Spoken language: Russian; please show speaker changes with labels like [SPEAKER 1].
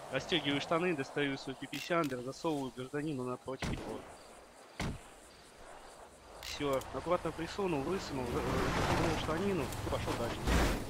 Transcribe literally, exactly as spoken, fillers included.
[SPEAKER 1] Расстегиваю штаны, достаю свой пиписяндер, засовываю гражданину напротив его. Все, аккуратно присунул, высунул, затянул штанину и пошел дальше.